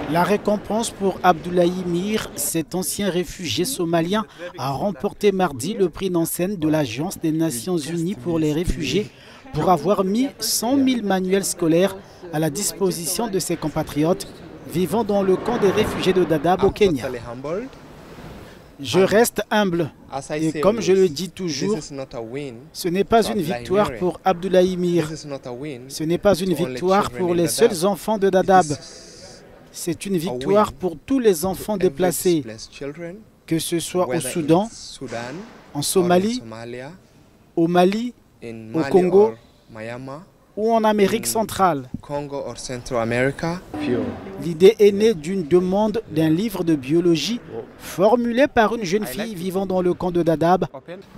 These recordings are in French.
La récompense pour Abdoulaye Mir, cet ancien réfugié somalien, a remporté mardi le prix Nansen de l'Agence des Nations Unies pour les réfugiés pour avoir mis 100 000 manuels scolaires à la disposition de ses compatriotes vivant dans le camp des réfugiés de Dadaab au Kenya. Je reste humble et comme je le dis toujours, ce n'est pas une victoire pour Abdoulaye Mir, ce n'est pas une victoire pour les seuls enfants de Dadaab. C'est une victoire pour tous les enfants déplacés, que ce soit au Soudan, en Somalie, au Mali, au Congo ou en Amérique centrale. L'idée est née d'une demande d'un livre de biologie formulé par une jeune fille vivant dans le camp de Dadaab.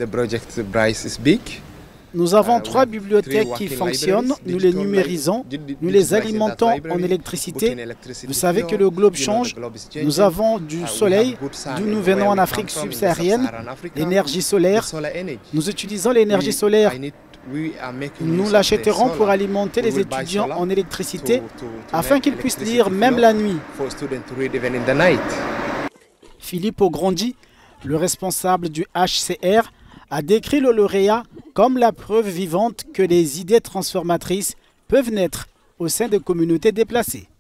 Nous avons 3 bibliothèques qui fonctionnent, nous les numérisons, nous les alimentons en électricité. Vous savez que le globe change, nous avons du soleil, d'où nous venons en Afrique subsaharienne, l'énergie solaire. Nous utilisons l'énergie solaire. Nous l'achèterons pour alimenter les étudiants en électricité afin qu'ils puissent lire même la nuit. Philippe Ograndi, le responsable du HCR, a décrit le lauréat comme la preuve vivante que les idées transformatrices peuvent naître au sein de communautés déplacées.